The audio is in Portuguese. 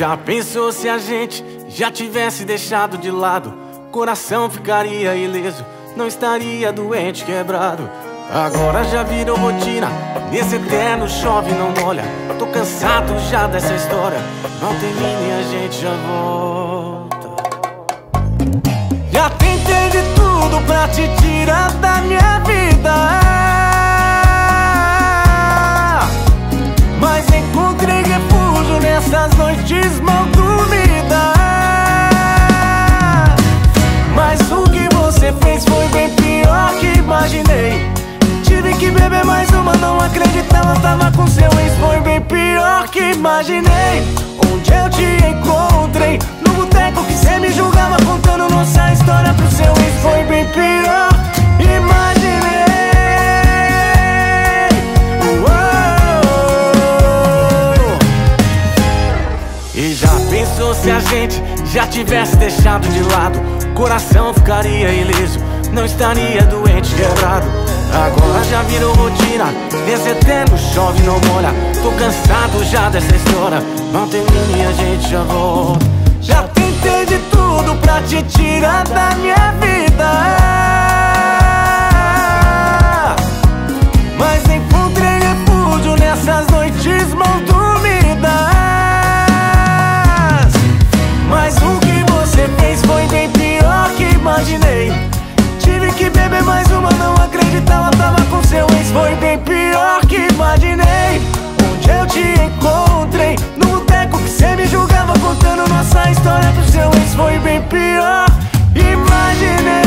Já pensou se a gente já tivesse deixado de lado? Coração ficaria ileso, não estaria doente, quebrado. Agora já virou rotina, nesse eterno chove não molha. Tô cansado já dessa história, não termina e a gente já volta. Já tentei de tudo pra te tirar da minha vida, mas encontrei refúgio nessas noites mal dormidas. Mas o que você fez foi bem pior que imaginei. Tive que beber mais uma, não acreditava, tava com seu ex. Foi bem pior que imaginei. Onde eu te encontrei? No boteco que cê me julgava, contando nossa história pro seu ex. Foi bem pior, imaginei. E já pensou se a gente já tivesse deixado de lado? Coração ficaria ileso, não estaria doente, quebrado. Agora já virou rotina, nesse eterno chove não molha. Tô cansado já dessa história, não termina e a gente já volta. Já tentei de tudo pra te tirar da minha vida, mas encontrei refúgio nessas noites mal dormidas. Mas o que você fez foi bem pior que imaginei. Tive que beber mais uma, não acreditava, tava com seu ex. Foi bem pior que imaginei. Onde eu te encontrei? No boteco que cê me julgava, contando nossa história pro seu ex. Foi bem pior, imaginei.